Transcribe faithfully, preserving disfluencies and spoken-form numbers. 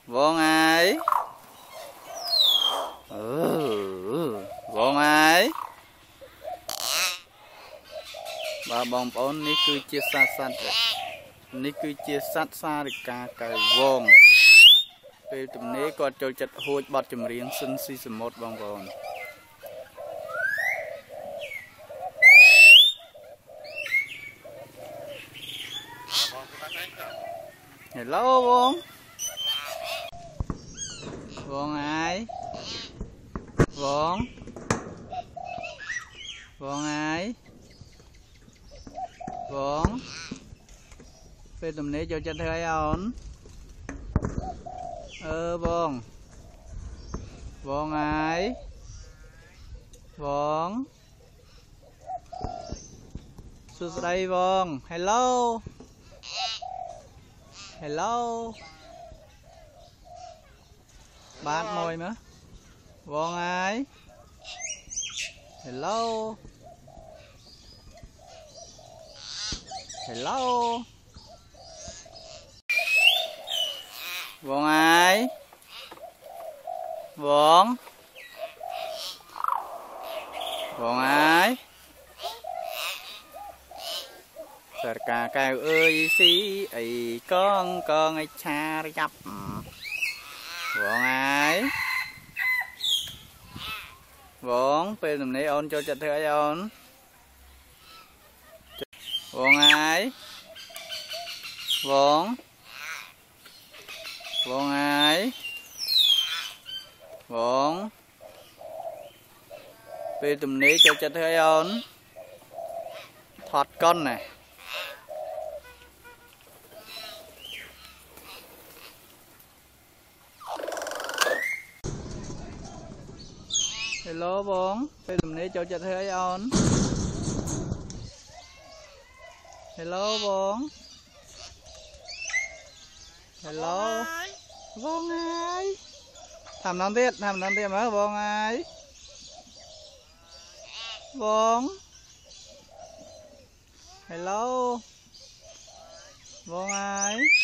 Vâng ai. Ừ, vâng ai. Bà bóng ôn ní cứ chia xa xa ní cứ chia sát xa được cả cái vòng. Về tùm ní có châu chật hôi bọt chùm riêng sân si sầm một vòng vòng. Hello vong. Vong ai. Vong. Vong ai. Vong. Về tùm ní châu chật hơi ổn. Ơ vong. Vong ai. Vong. Xuống đây vong. Hello. Hello. Bát môi nữa. Vong ai. Hello. Hello. Vong ai. Vong. Vong ai. Sờ cà cao ơi xí ấy con con ấy cha chắp. Vong ai. Vong phê tùm ní ôn cho chật thưa ôn. Vong ai. Vong. Vong ai. Vong. Phê tùm ní cho chật thưa ôn. Thọt con này. Hello vong, phê tùm ní cho chật hơi ôn. Hello vong. Hello. Vong ai. Thầm non tiết, thầm non tiết mà vong ai. Vong. Hello. Vong ai.